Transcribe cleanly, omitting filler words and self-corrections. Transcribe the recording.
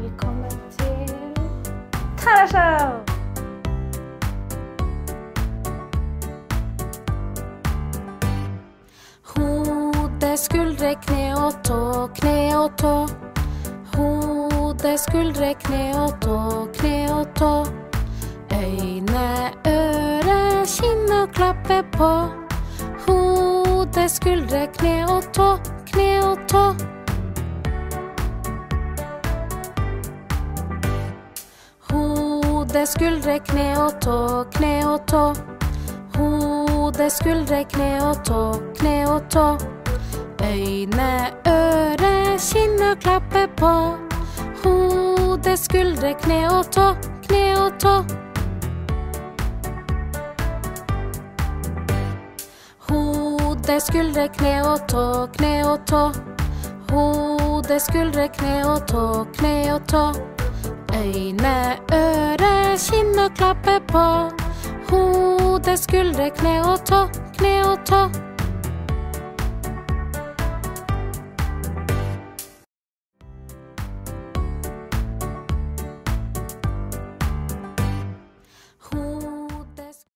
velkommen til Tara Show! Hode, skuldre, kne og tå, kne og tå. Hode, skuldre, kne og tå, kne og tå. Øyne, øre, kinn og klappe på. Hode, skuldre, kne og tå, kne og tå. Hode, skuldre, kne og tå, kne og tå. Hode, skuldre, kne og tå, kne og tå. Øyne, øre, kinn og klappe på. Hode, skuldre, kne og tå, kne og tå. Hode, skuldre, kne og tå, kne og tå. Hode, skuldre, kne og tå, kne og tå. Øyne, øre, kinn og klappe på. Hode, skuldre, kne og tå, kne og tå.